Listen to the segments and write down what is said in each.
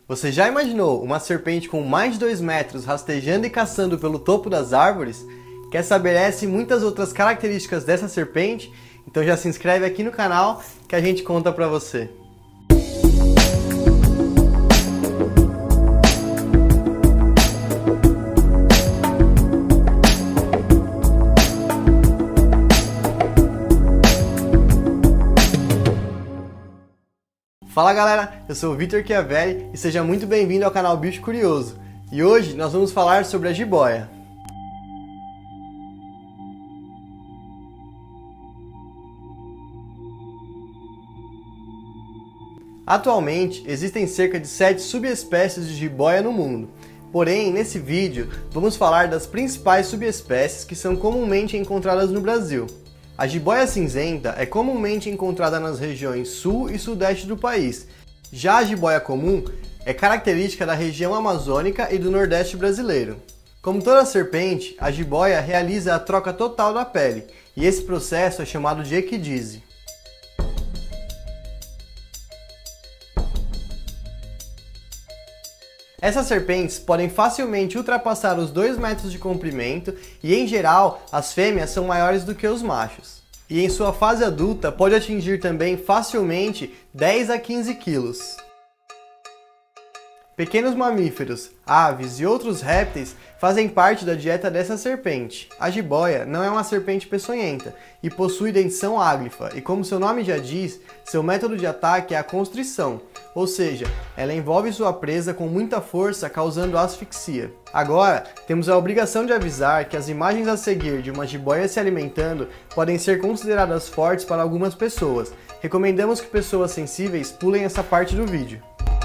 Você já imaginou uma serpente com mais de 2 metros rastejando e caçando pelo topo das árvores? Quer saber essa e muitas outras características dessa serpente? Então já se inscreve aqui no canal que a gente conta pra você. Fala galera, eu sou o Vitor Chiavelli e seja muito bem-vindo ao canal Bicho Curioso. E hoje nós vamos falar sobre a jiboia. Atualmente existem cerca de 7 subespécies de jiboia no mundo. Porém, nesse vídeo vamos falar das principais subespécies que são comumente encontradas no Brasil. A jiboia cinzenta é comumente encontrada nas regiões sul e sudeste do país. Já a jiboia comum é característica da região amazônica e do nordeste brasileiro. Como toda serpente, a jiboia realiza a troca total da pele, e esse processo é chamado de equidise. Essas serpentes podem facilmente ultrapassar os 2 metros de comprimento e, em geral, as fêmeas são maiores do que os machos. E em sua fase adulta pode atingir também facilmente 10 a 15 quilos. Pequenos mamíferos, aves e outros répteis fazem parte da dieta dessa serpente. A jiboia não é uma serpente peçonhenta e possui dentição áglifa, e como seu nome já diz, seu método de ataque é a constrição, ou seja, ela envolve sua presa com muita força, causando asfixia. Agora, temos a obrigação de avisar que as imagens a seguir de uma jiboia se alimentando podem ser consideradas fortes para algumas pessoas. Recomendamos que pessoas sensíveis pulem essa parte do vídeo.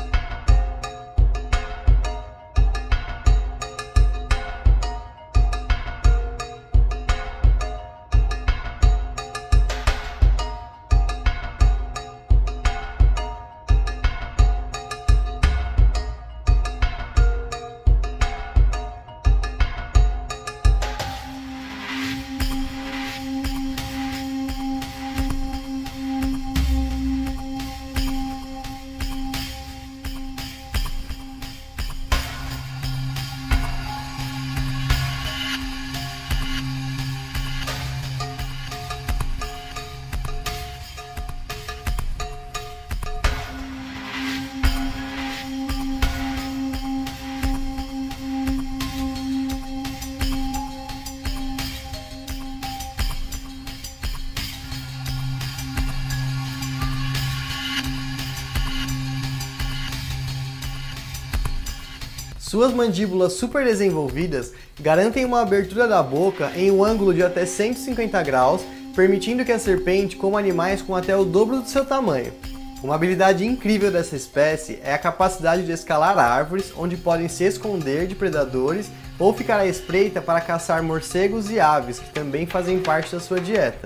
Suas mandíbulas super desenvolvidas garantem uma abertura da boca em um ângulo de até 150 graus, permitindo que a serpente coma animais com até o dobro do seu tamanho. Uma habilidade incrível dessa espécie é a capacidade de escalar árvores, onde podem se esconder de predadores ou ficar à espreita para caçar morcegos e aves, que também fazem parte da sua dieta.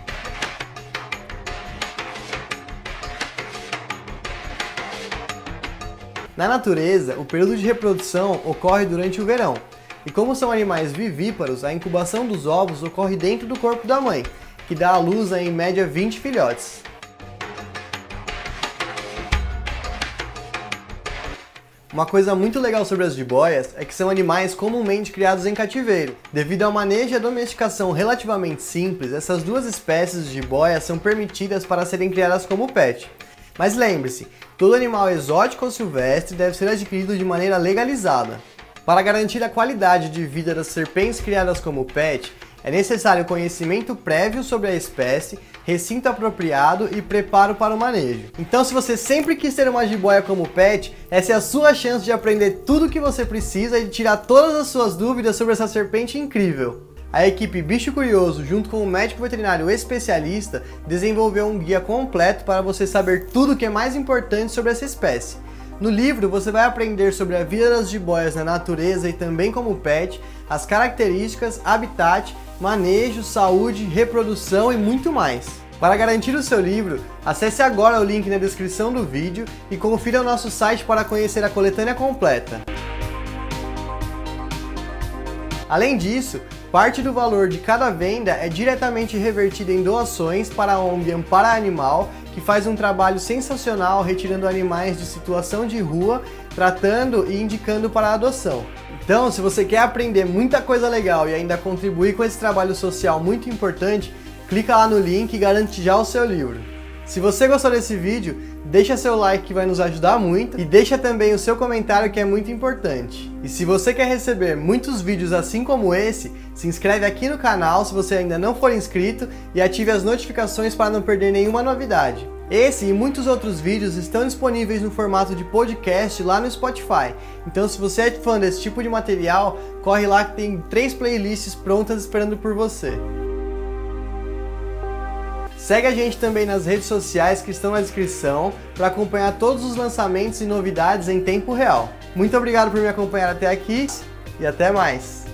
Na natureza, o período de reprodução ocorre durante o verão, e como são animais vivíparos, a incubação dos ovos ocorre dentro do corpo da mãe, que dá à luz em média 20 filhotes. Uma coisa muito legal sobre as jiboias é que são animais comumente criados em cativeiro. Devido ao manejo e à domesticação relativamente simples, essas duas espécies de jiboia são permitidas para serem criadas como pet. Mas lembre-se, todo animal exótico ou silvestre deve ser adquirido de maneira legalizada. Para garantir a qualidade de vida das serpentes criadas como pet, é necessário conhecimento prévio sobre a espécie, recinto apropriado e preparo para o manejo. Então, se você sempre quis ter uma jiboia como pet, essa é a sua chance de aprender tudo o que você precisa e de tirar todas as suas dúvidas sobre essa serpente incrível. A equipe Bicho Curioso, junto com o médico veterinário especialista, desenvolveu um guia completo para você saber tudo o que é mais importante sobre essa espécie. No livro, você vai aprender sobre a vida das jiboias na natureza e também como pet, as características, habitat, manejo, saúde, reprodução e muito mais. Para garantir o seu livro, acesse agora o link na descrição do vídeo e confira o nosso site para conhecer a coletânea completa. Além disso, parte do valor de cada venda é diretamente revertida em doações para a ONG Ampara Animal que faz um trabalho sensacional retirando animais de situação de rua, tratando e indicando para a adoção. Então, se você quer aprender muita coisa legal e ainda contribuir com esse trabalho social muito importante, clica lá no link e garante já o seu livro. Se você gostou desse vídeo, deixa seu like que vai nos ajudar muito e deixa também o seu comentário que é muito importante. E se você quer receber muitos vídeos assim como esse, se inscreve aqui no canal se você ainda não for inscrito e ative as notificações para não perder nenhuma novidade. Esse e muitos outros vídeos estão disponíveis no formato de podcast lá no Spotify. Então se você é fã desse tipo de material, corre lá que tem 3 playlists prontas esperando por você. Segue a gente também nas redes sociais que estão na descrição para acompanhar todos os lançamentos e novidades em tempo real. Muito obrigado por me acompanhar até aqui e até mais!